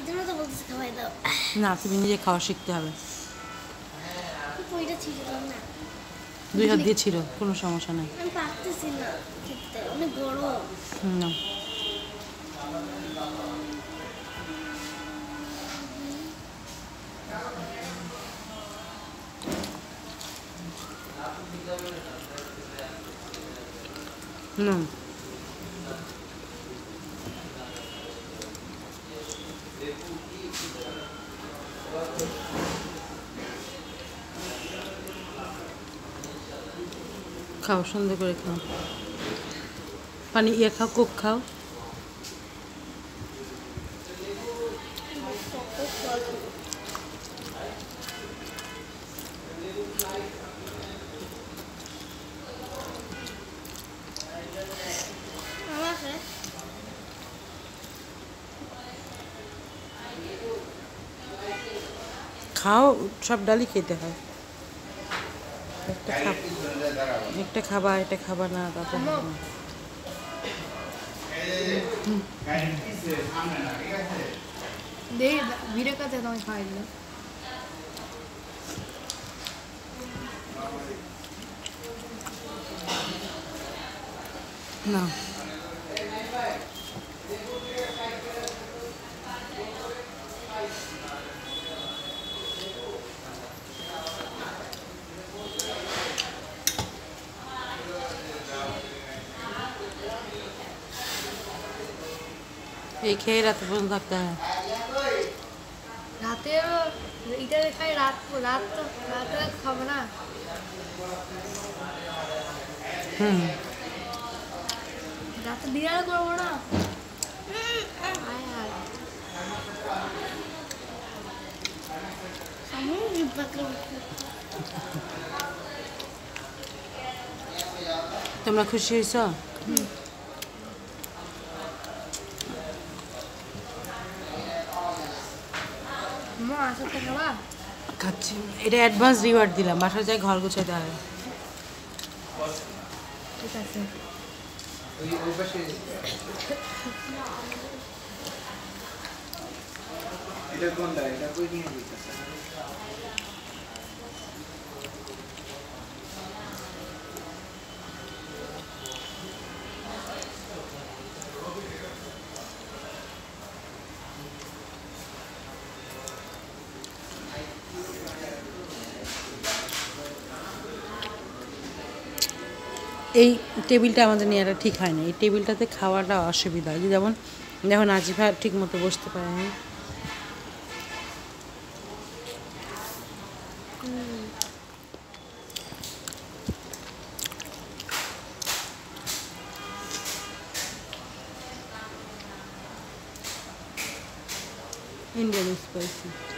জন্য তো বলতেছি খাওয়াই দাও। না, তুমি নিজে খাওয়া শিখতে হবে। ওইটা ছিল না, 2 হাত দিয়ে ছিল, কোনো সমস্যা নেই। আমি পারতেছি না খেতে, অনেক গরম। না, না, খাও, সুন্দর করে খাও। পানি খাও, কোক খাও। খাও, সব ডালই খেতে হয়। একটা খাবা, এটা খাবা না, তারপর ভিডিও কাছে তোমায় খাওয়াই দিল। না, এই খেয়ে রাতে পর্যন্ত থাকতে হয়। রাতে এটা খাই, রাতে খাবো না। রাতে ডিনার করবো না। তোমরা খুশি হয়েছ? খাচ্ছি, এটা অ্যাডভান্স রিওয়ার্ড দিলাম, বাসায় যাই ঘর গুছাতে হয়। ঠিক আছে। এটা কোনটা? এটা কই নিয়ে দিতেছে? এই টেবিলটা আমাদের নেওয়াটা ঠিক হয় না, এই টেবিলটাতে খাওয়াটা অসুবিধা। যেমন দেখুন আজিফা ঠিক মতো বসতে পারে না। Indian spicy.